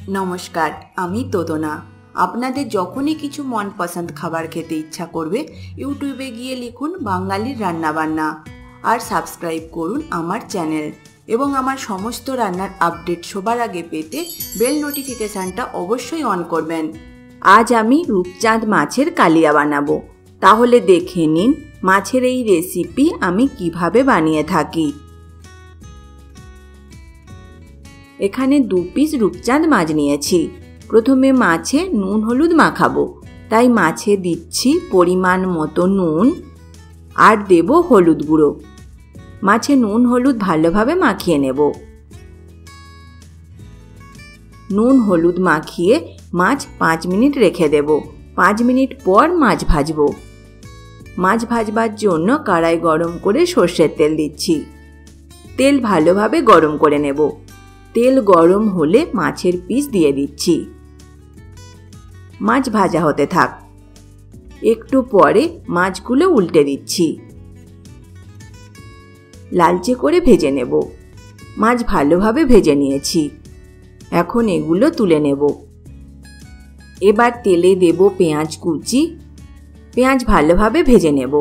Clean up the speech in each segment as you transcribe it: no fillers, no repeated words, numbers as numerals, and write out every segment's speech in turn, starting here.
নমস্কার, আমি তোদনা। আপনাদের যখনই কিছু মনপসন্দ খাবার খেতে ইচ্ছা করবে, ইউটিউবে গিয়ে লিখুন বাঙালির রান্নাবান্না আর সাবস্ক্রাইব করুন আমার চ্যানেল এবং আমার সমস্ত রান্নার আপডেট সবার আগে পেতে বেল নোটিফিকেশানটা অবশ্যই অন করবেন। আজ আমি রূপচাঁদ মাছের কালিয়া বানাবো। তাহলে দেখে নিন মাছের এই রেসিপি আমি কিভাবে বানিয়ে থাকি। এখানে 2 পিস রূপচাঁদ মাছ নিয়েছি। প্রথমে মাছে নুন হলুদ মাখাবো, তাই মাছে দিচ্ছি পরিমাণ মতো নুন আর দেব হলুদ গুঁড়ো। মাছে নুন হলুদ ভালোভাবে মাখিয়ে নেব। নুন হলুদ মাখিয়ে মাছ 5 মিনিট রেখে দেব। 5 মিনিট পর মাছ ভাজবো। মাছ ভাজবার জন্য কড়াই গরম করে সর্ষের তেল দিচ্ছি। তেল ভালোভাবে গরম করে নেব। তেল গরম হলে মাছের পিস দিয়ে দিচ্ছি। মাছ ভাজা হতে থাক। একটু পরে মাছগুলো উল্টে দিচ্ছি। লালচে করে ভেজে নেব। মাছ ভালোভাবে ভেজে নিয়েছি। এখন এগুলো তুলে নেব। এবার তেলে দেব পেঁয়াজ কুচি। পেঁয়াজ ভালোভাবে ভেজে নেব।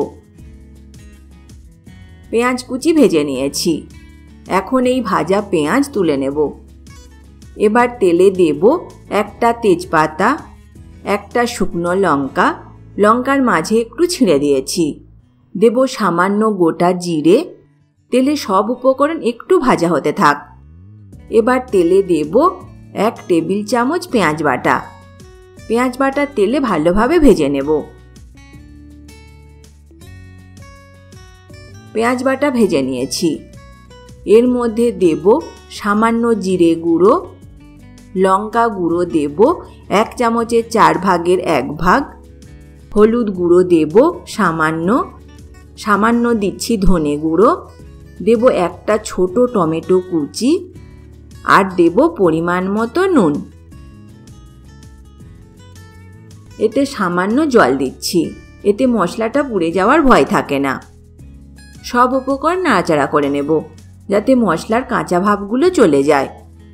পেঁয়াজ কুচি ভেজে নিয়েছি। এখন এই ভাজা পেঁয়াজ তুলে নেব। এবার তেলে দেব একটা তেজপাতা, একটা শুকনো লঙ্কা, লঙ্কার মাঝে একটু ছিঁড়ে দিয়েছি। দেব সামান্য গোটা জিরে। তেলে সব উপকরণ একটু ভাজা হতে থাক। এবার তেলে দেব 1 টেবিল চামচ পেঁয়াজ বাটা। পেঁয়াজ বাটা তেলে ভালোভাবে ভেজে নেব। পেঁয়াজ বাটা ভেজে নিয়েছি। এর মধ্যে দেব সামান্য জিরে গুঁড়ো, লঙ্কা গুঁড়ো দেব 1 চামচের 4 ভাগের 1 ভাগ, হলুদ গুঁড়ো দেব সামান্য দিচ্ছি ধনে গুঁড়ো, দেব একটা ছোট টমেটো কুচি আর দেব পরিমাণ মতো নুন। এতে সামান্য জল দিচ্ছি। এতে মশলাটা পুড়ে যাওয়ার ভয় থাকে না। সব উপকরণ নাড়াচাড়া করে নেব যাতে মশলার কাঁচা ভাবগুলো চলে যায়।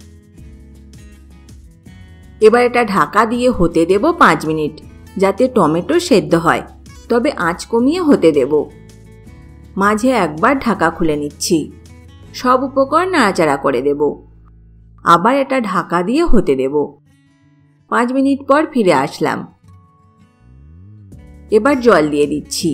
এবার এটা ঢাকা দিয়ে হতে দেব 5 মিনিট, যাতে টমেটো সেদ্ধ হয়। তবে আঁচ কমিয়ে হতে দেব। মাঝে একবার ঢাকা খুলে নিচ্ছি। সব উপকরণ নাড়াচাড়া করে দেব। আবার এটা ঢাকা দিয়ে হতে দেব। 5 মিনিট পর ফিরে আসলাম। এবার জল দিয়ে দিচ্ছি।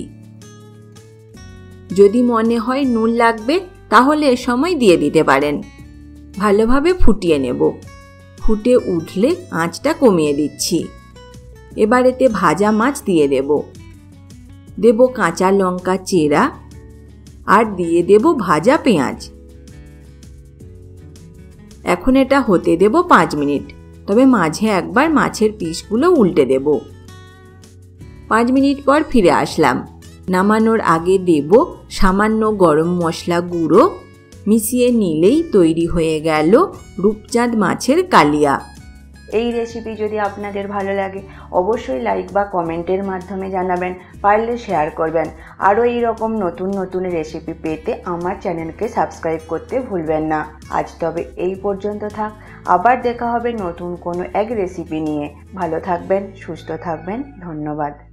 যদি মনে হয় নুন লাগবে তাহলে এ সময় দিয়ে দিতে পারেন। ভালোভাবে ফুটিয়ে নেব। ফুটে উঠলে আঁচটা কমিয়ে দিচ্ছি। এবার এতে ভাজা মাছ দিয়ে দেব। দেব কাঁচা লঙ্কা চেরা আর দিয়ে দেব ভাজা পেঁয়াজ। এখন এটা হতে দেব 5 মিনিট। তবে মাঝে একবার মাছের পিসগুলো উল্টে দেব। 5 মিনিট পর ফিরে আসলাম। নামানোর আগে দেব সামান্য গরম মশলা গুঁড়ো। মিশিয়ে নিলেই তৈরি হয়ে গেল রূপচাঁদ মাছের কালিয়া। এই রেসিপি যদি আপনাদের ভালো লাগে অবশ্যই লাইক বা কমেন্টের মাধ্যমে জানাবেন, পারলে শেয়ার করবেন। আরও এইরকম নতুন নতুন রেসিপি পেতে আমার চ্যানেলকে সাবস্ক্রাইব করতে ভুলবেন না। আজ তবে এই পর্যন্ত থাক। আবার দেখা হবে নতুন কোনো এক রেসিপি নিয়ে। ভালো থাকবেন, সুস্থ থাকবেন। ধন্যবাদ।